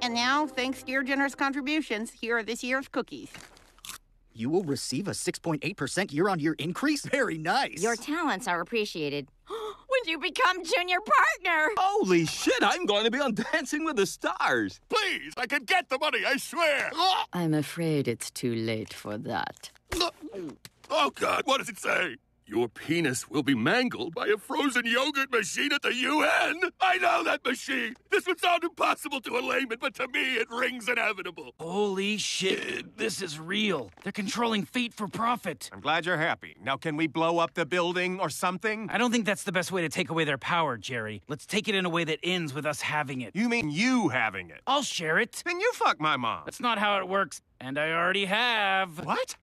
And now, thanks to your generous contributions, here are this year's cookies. You will receive a 6.8% year-on-year increase? Very nice. Your talents are appreciated. When you become junior partner! Holy shit, I'm going to be on Dancing with the Stars. Please, I can get the money, I swear. I'm afraid it's too late for that. Oh, God, what does it say? Your penis will be mangled by a frozen yogurt machine at the UN. I know that machine. This would sound impossible to a layman, but to me, it rings inevitable. Holy shit, this is real. They're controlling fate for profit. I'm glad you're happy. Now, can we blow up the building or something? I don't think that's the best way to take away their power, Jerry. Let's take it in a way that ends with us having it. You mean you having it? I'll share it. Then you fuck my mom. That's not how it works, and I already have. What?